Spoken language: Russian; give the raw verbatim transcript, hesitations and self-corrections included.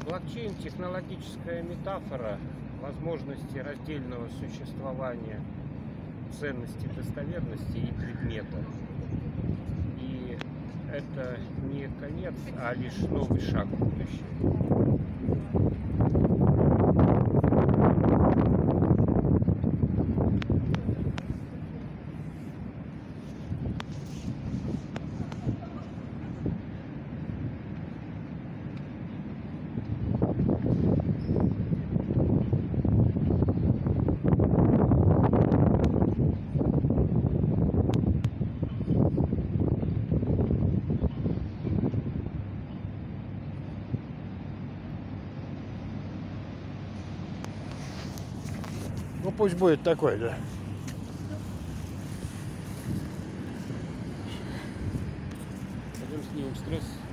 Блокчейн – технологическая метафора возможности раздельного существования ценности, достоверности и предмета. И это не конец, а лишь новый шаг в будущее. Ну пусть будет такой, да. Пойдем снимем стресс.